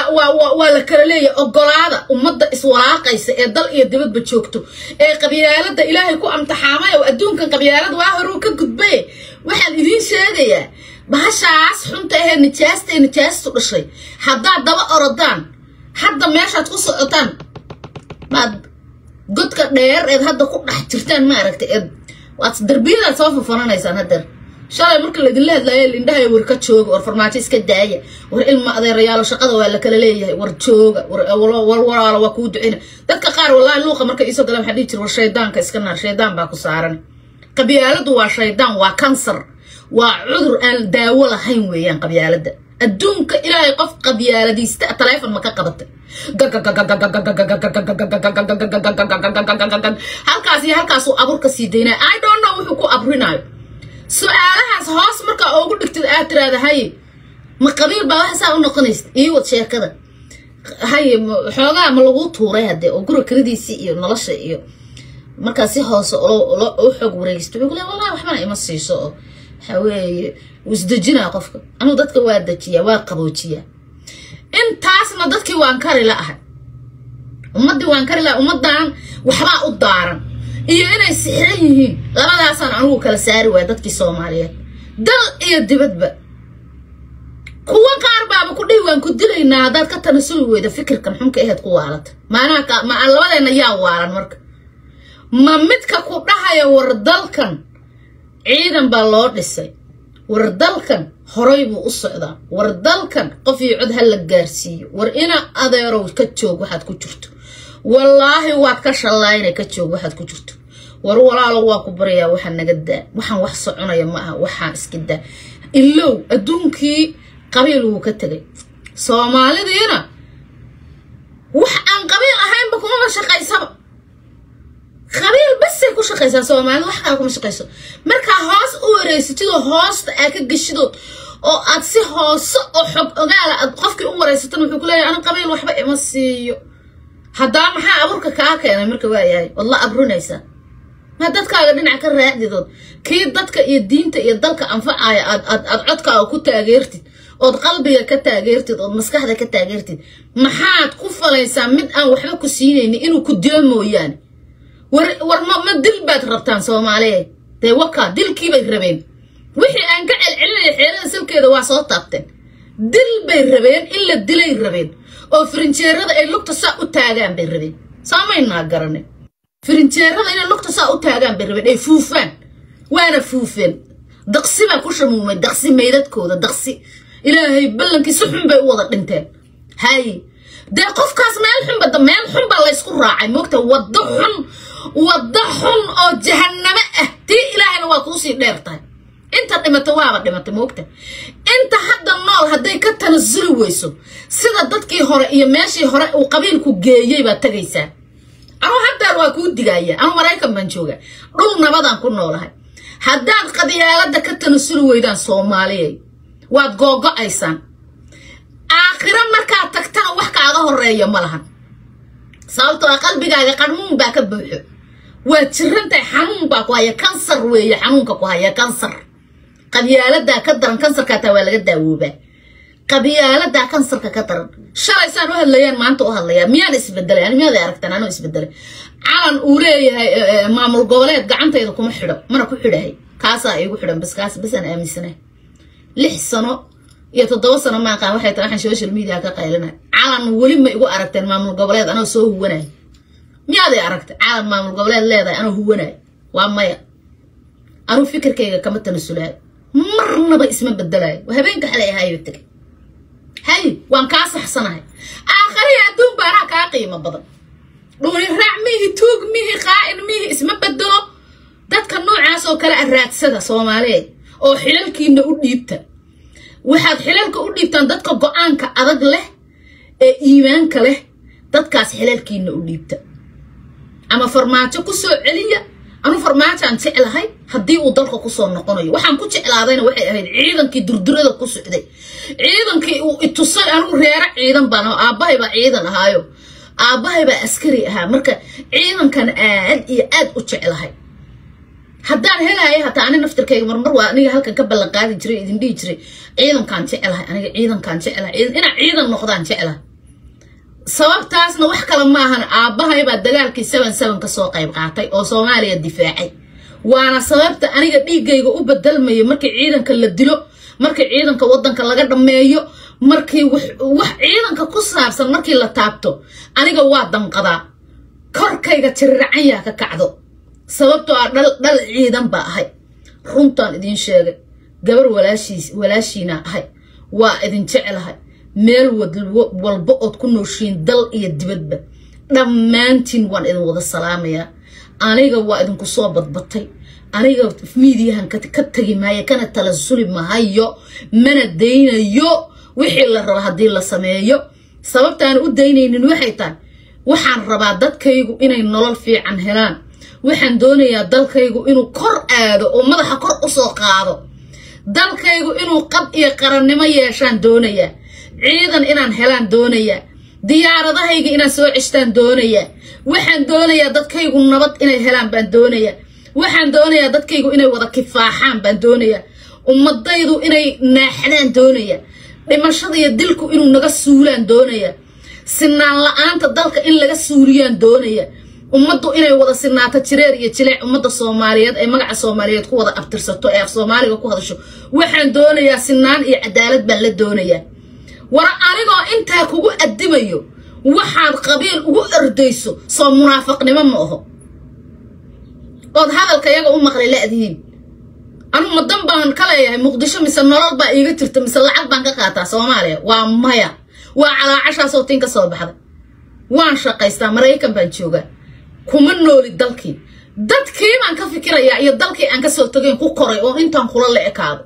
ولا كرلية أقلاده ومدة إسواقيس دل إيه دبت بتشوكتو قبيلة إلهي كو امتحامي وأدون كان قبيلة واهرو كقطبي وحال إذين شاقية بهاشاس حنتا نتياستو لشي حدا دبا أردان حدا ماشا تقصو أطان بعد قد كدير إذ هادا كو نحترتان ما أركت إذ واتدربينا صوفو فرانيسان هادر شالي مركا اللي دلها اللي عندها يوركا شوق ورفرماتي اسكا داية ورإلما أذي ريال شقada ولا كلا ليه ورجوغا ورالا وكود عينا دادك قار والله اللوقة مركا إيسو قلام حديث والشيطان كإسكنا شيطان باكو سارن قبيالد وشيطان وكانسر وعذر أن داولة هين ويان قبيالد الدونك إلهي قف قبيالدي تليفون ما كقبت halkaas oo abuurka sideena I don't know wuxuu ku abrinayo su'aalahaas hoos marka ugu dhigtid aad tiraadahay ma qabiil baa wax saa u noqonaysid iyo wad sheekada hay xoogaa ma lagu tuuray hadee oo guriga kalidiisi iyo nolosha iyo marka si hoos oo xog wareegsto wuxuu leeyahay wallahi waxba ima siiso haweeye wasdajina qofka anu dadka waa dajiya waa qaboojiya intaasna dadkii waan kari la ahay ummadii waan kari la ummadan waxba u daaran iyo inay sixran yihiin labadaasan anigu kala saari way dadkii Soomaaliyeed dal iyo dibadba kuwa qaar baa ku dhiiwaan ku dilaynaa dad ka tanasul weeyda fikirkan xunka ahayd ku waalata maanaha ma labadeena yaa waalan marka ma midka ku dhahayo war dalkan ciidan baa loo dhisay war dalkan horay buu u socdaa war dalkan qof iyo cod hal la gaarsiiyo war ina adeerow ka joog waxaad ku jirto والله واتك شلاينه كجوج waxaad ku jirto war walaalo waa ku bariyaa waxan naga daa waxan wax soconaya ma aha waxan iska daa illow adduunkii qabiil uu ka tagay Soomaalideena wax aan qabiil ahayn ba kuma shaqaysaba qabiil bas ay ku shaqaysaa Soomaali wax kale kuma shaqayso marka hoos u wareysatid hoosta aad ka gashido oo aad si hoos oo xog ogaala aad qofkii u wareysatay wuxuu ku leeyahay ana qabiil waxba ima siiyo هذا ما ها أبورك كاكا أنا مركب وياي والله أبرونيسا ما دتك على دين عكر رأي دود كي دتك يدين يدلك أنفع أدعتك أو كنت أجرتي أو قلبي كنت أجرتي أو مسكحة كنت أجرتي ما حد كفر يسمد أو وحبك السنين إنه كديم وياني ور ما دل بات ربطان سوام عليه توقع دل كي بيربين وحي أنقع العلة حيلا سلك إذا وصلت أبتن دل بيربين إلا الدل يربين oo frinjeerada ay lugta saa u taagaan bay rabeen saameynaa garanay frinjeerada inay lugta saa u taagaan bay rabeen ay fuufaan waana fuufeen daqsi baa ku shamuumay daqsi meydadkooda daqsi ilaahay ballankii si xun bay u wada dhinteen hay dee qofkaas meel xun baa la isku raacay moogta waddo xun oo jahannamo ah tii ilaahayna waa kuu sii dheertahay inta dhimato waaba dhimatay moogta inta hadda nool haday ka tanasuli weyso sida dadkii hore iyo meeshii hore uu qabiilku geeyay baa tagaysaa anu hadda waa ku digaya anu Mareykan baan jooga dhul nabadan ku noolahay haddaan qadiyaalada ka tanasuli weydaan Soomaaliyeed waad googo'aysan aakhira marka tagtana wax kaaga horeeyo ma lahan sababtoo qalbigaaga qarmuun baa ka buuxo waa jirantay xanuun baa ku haya kansar weeye xanuunka ku haya kansar قبيالة كدرن كنسر كتاوالة داوبة قبيالة كنسر كترن شرع سان وهالليان ما أنتوا وهالليان ميان اسبدل يعني ميان عرفتن أنا اسبدل على أولي معمول قولات قعنت يدكم حرب ما نكون حرب كاسة يقول حرب بس كاس بس أنا أمي سنة لحسنة يتدوسنا ما كان واحد راح نشوف الميديا كقيلنا على ولي ما يقول عرفتن معمول قولات أنا سو هو أنا ميان عرفت على معمول قولات لا ده أنا هو أنا وأما أنا فكر كي كم التنسلات مرنا باسم بدلاي وهبينك علي هاي بتك هاي وان كاس حسناي اخر يدوم برا قيمه بدل دوري رعميه توق ميه قائن ميه اسم بدلو ددك نوعاس oo kala araadsada Soomaaliyeed oo xilalkiina u dhiibta waxaad xilalka u dhiibtaan dadka go'aanka adag leh ee iimaanka leh dadkaas xilalkiina u dhiibta ama farmaajo ku soo celiya أنا فرماتان تعلهاي هدي ودلك كسر نقناي وحن كنت على واحد عيدن كي دردرة كسر ده عيدن كي اتصل أنا ريرة عيدن بنا أباي بعيدن هايو أباي بعسكري ها مركا عيدن كان آد وتعلهاي حدان هلا هي حتى أنا نفتر كي مرة وأنا هلك كبل القاعد يجري يدين دي يجري عيدن كان تعلهاي أنا عيدن كان تعله أنا عيدن نقدان تعله sababtaasna wax kala maahan aabahay baa dagaalkii 77 ka soo qayb qaatay oo Soomaaliya difaacay waana sababta aniga dhiigayga u beddelmayo markii ciidanka la dilo markii ciidanka wadanka laga dhameeyo markii wax ciidanka ku saabsan markii la taabto aniga waa danqadaa korkayga tiriracan yaa ka kacdo sababtoo ah dhal ciidan baa ahay runtaan idin sheegay gabar walaashiina ahay waa idin jecelahay meel walba ood ku nooshiin dal iyo dibadba dhammaantiin waan idin wada salaamayaa aniga waa idinku soo badbatay aniga miidiyahan ka tagi maayo kana tala suli maayo mana daynayo wixii la rabo hadii la sameeyo sababtaan u daynaynin waxay tahay waxaan rabaa dadkaygu inay nolol fiican helaan waxaan doonayaa dalkaygu inuu kor aado oo madaxa kor u soo qaado dalkaygu inuu qab iyo qarannimo yeeshaan doonayaa ciidan inaan helaan doonayaa diyaaradahayga inaan soo cishtaan doonayaa waxaan doonayaa dadkaygu nabad inay helaan baan doonayaa waxaan doonayaa dadkaygu inay wada kifaaxaan baan doonayaa ummadaydu inay naaxdaan doonayaa dhimashada iyo dilku inuu naga suulaan doonayaa sinaan la'aanta dalka in laga suuliyaan doonayaa ummaddu inay wada sinaato jireer iyo jileec ummadda Soomaaliyeed ay magaca Soomaaliyeed ku wada abtirsato ee Soomaaliga ku hadasho waxaan doonayaa sinaan iyo cadaalad baan la doonayaa wara anigoo intaa kugu adimayo waxaad qabiil ugu ardayso soo munaafaqnimo ma aho oo hadalka iyaga u maqlay laadiin anu madan baan kala yahay Muqdisho mise nolol baa iiga jirta mise lacag baan ka qaataa Soomaaliya waa maya waa calaacasha soo tinka soo baxda waan shaqaystaa Mareykan baan joogaa kuma nooli dalkii dadkii baan ka fikirayaa iyo dalkii aan ka soo tagay ku koray oo intaan kula la ekaado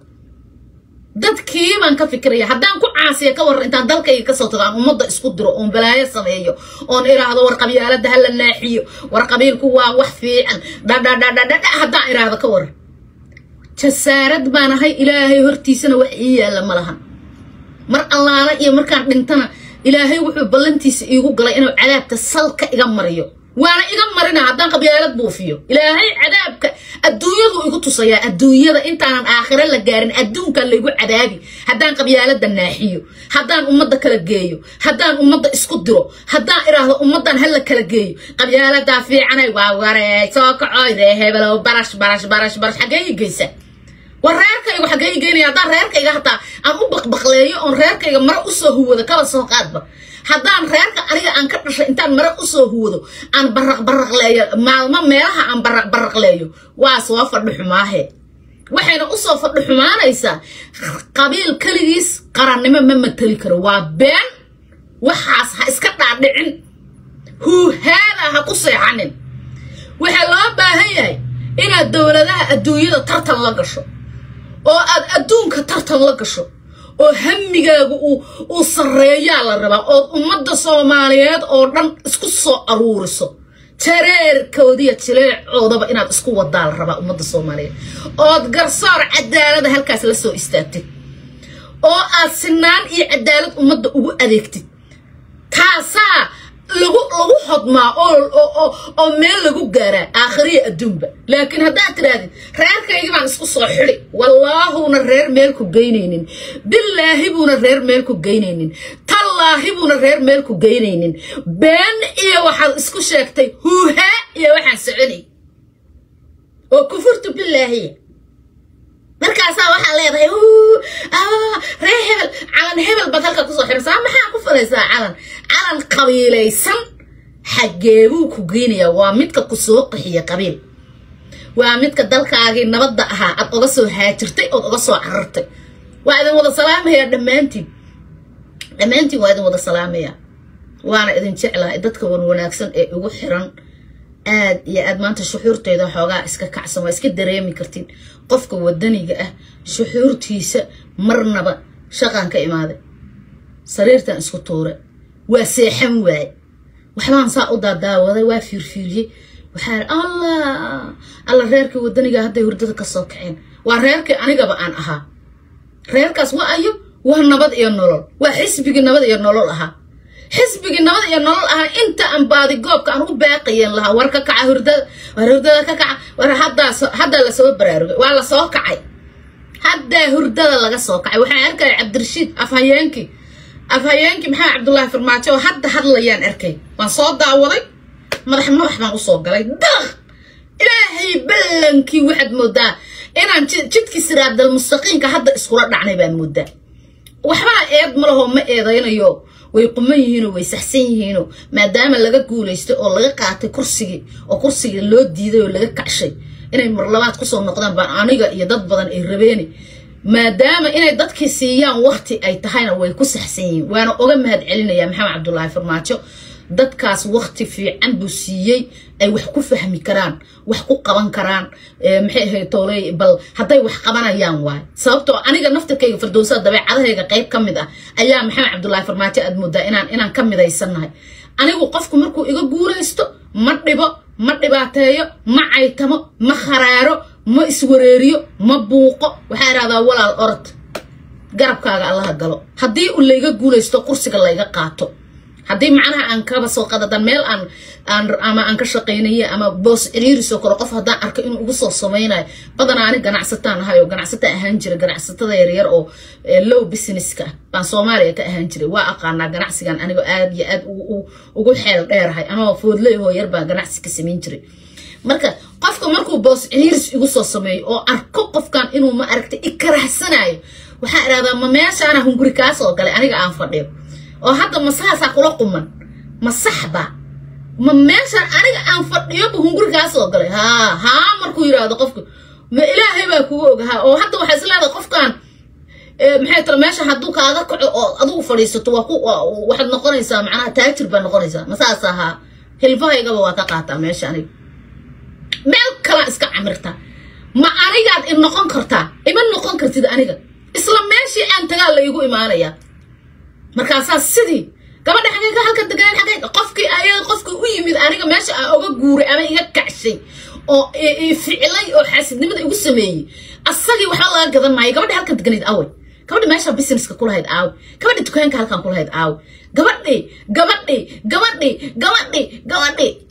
dadkii baan ka fikirayaa haddaan ku caasiyo ka war intaan dalkayga ka soo tagaan ummadda isku diro oo balaayo sameeyo oo iraahdo war qabyaalada hal la naaxiyo war qabiilku waa wax fiican haddaan iraahdo ka war jasaarad baan ahay ilaahay hortiisana wax ii yaala malahan mar allaala iyo markaan dhintana ilaahay wuxuu ballantiisa iigu galay inuu cadaabka salka iga mariyo وانا إيجا مرينا هدان قبيالات بوفيو إلهي عذابك الدنيا ذو يقول تصيا الدنيا أنت عن آخر لجارن الدنيا اللي يقول عذابي هدان قبيالات دناحيو هدان أمضى كالجيو هدان أمضى إسكدرو هدان إراه أمضى هلا كالجيو قبيالات دافع عنا وعوري ساق عايده هبلو برش حاجة جيسة والريرك يقول حاجة يجيني هدان ريرك يجي حتى أم أبق بقليه أن ريرك يجي مرة أسه هو ذا كلا ساقات haddaan reerka aniga aan ka dhashay intaan mara u soo huudo aan baraqleeyo maalmo meelaha aan baraqleeyo waa soo fadhuxumaahe waxayna u soo fadhuxumaanaysaa qabiil kaligiis qarannimo ma matali karo waa been waxaas ha iska dhaadhicin huuhaada ha ku seexanin waxa loo baahan yahay inaad dowladaha adduunyada tartan la gasho oo aad adduunka tartan la gasho oo hamigaagu uu sareeyaa la rabaa oo ummadda Soomaaliyeed oo dhan isku soo aruuriso tareerkoodiya jileecoodaba inaad isku wadaa la rabaa ummadda Soomaaliyeed oo garsoor cadaalad halkaas la soo istaagtay oo aad sinaan iyo cadaalad ummadda ugu adeegtid taasaa lagu hodmaa oo meel lagu gaaraa aakhiriya adduunba laakiin haddaad tiraadid reerkayga baan isku soo xili wallaahuna reer meel ku geynaynin billaahi buuna reer meel ku geynaynin tallaahi buuna reer meel ku geynaynin been iyo waxaad isku sheegtay huuha iyo waxaan soconay oo kufurtu billaahi markaasaa waxaa leedahay reer hebel calan hebel baad halka ku soo xiraysaa maxaa ku falaysaa calan qabiilaysan xageebuu ku geynayaa waa midka ku soo qaxiya qabiil waa midka dalkaagii nabadda ahaa aad uga soo haajirtay oo uga soo carartay waa idin wada salaamaya dhammaantiin waa idin wada salaamaya waana idin jeclahay dadka wanaagsan ee ugu xiran aad iyo aad maanta shuxuurteeda xoogaa iska kacsan waa iska dareemi kartiin qofka wadaniga ah shuxuurtiisa marnaba shaqan ka imaaday sariirtan isku tuure waa seexan waay waxbaan saa u daadaawaday waa fiirfiiriyay waxaan Allah reerka wadaniga hadday hurdada ka soo kaceen waa reerka anigaba aan ahaa reerkaas waa ayo waa nabad iyo nolol waa xisbiga nabad iyo nolol ahaa xisbiga nabad iyo nolol ah inta aan baadi goobka aan u baaqayeen laha war ka kaca hurdada ka kaca war hadda la soo baraarugay waa la soo kacay hadda hurdada laga soo kacay waxaan arkay Cabdirashiid afhayeenki afhayeenkii maxaa Cabdullaahi Farmaajo hadda hadlayaan arkay waan soo daawaday madax baan u soo galay ilaahay ballankii waxaad moodaa inaan jidkii siraadal mustaqiinka hadda iskula dhacnay baan moodaa waxba eed ma laho ma eedaynayo way quman yihiin way saxsan yihiin maadaama laga guuleystay oo laga qaatay kursiga loo diiday oo laga kacshay inay mar labaad ku soo noqdaan baan aniga iyo dad badan ay rabeen maadaama inay dadkii siiyaan waqti ay tahayna way ku saxsan yihiin waana oga mahad celinaya maxamed Cabdullaahi Farmaajo dadkaas waqti fiican buu siiyay ay wax ku fahmi karaan wax ku qaban karaan maxay ahayd toolay bal haday wax qabanayaan waay sababtoo aniga naftirkayga Firdawsa dabeecadahayga qayb kamid ah ayaa maxamed Cabdullaahi Farmaajo aad moodaa inaan ka midaysanahay anigu qofku markuu iga guuleysto ma dhibo ma dhibaateeyo ma caytamo ma kharaaro ma iswareeriyo ma buuqo waxa iraahdaa walaal orod garabkaaga Allah galo hadii uu layga guuleysto kursiga layga qaato hadii macnaha aan ka soo qadadan meel aan ka shaqeynay ama boos iriiriso kala qof hadaan arko inuu ugu soo sameeyay badana ani ganacsataan ahayo ganacsata ahaan jira ganacsatada yaryar oo low businesska baan Soomaaliya ka ahaan jiray waa aqaana ganacsigan aniga aad iyo aad ugu xeel dheerahay ama foodley oo yar baa ganacsi ka sameyn jiray marka qofka markuu boos iriiris ugu soo sameeyo oo arko qofkan inuu ma aragtay ikraahsanayo waxa iraahdaa ma meeshaan hunguri ka soo galay aniga aan fadhiyo oo hadda masaasa kula quman masaxba ma meesha aniga aan fadhiyo hunguri ka soo galay ha markuu yiraahdo qofku ma ilaahay baa kugu ogaha oo hadda waxa islaada qofkan maxay tar meesha haduu kaaga kaco oo adigu fadhiisato waxaad noqonaysaa macnaha taajir baa noqonaysaa masaasa ha hilfahayga waa ka qaataa meesha aniga meel kala iska camirta ma anigaad in noqon kartaa ima noqon kartid aniga isla meeshii aan tagaa la igu imaanaya markaasa sidii gabadha xaqiiqa halka degan xaqiiqa qofkii u yimid aniga meesha aan uga guuray ama iga kacshay oo ficilay oo xaasidnimada igu sameeyay asagii waxa laga gadan maayo gabadha halka deganeed away gabadha meesha businesska ku lahayd aaw gabadha dukaanka halkan ku lahayd aaw gabadhi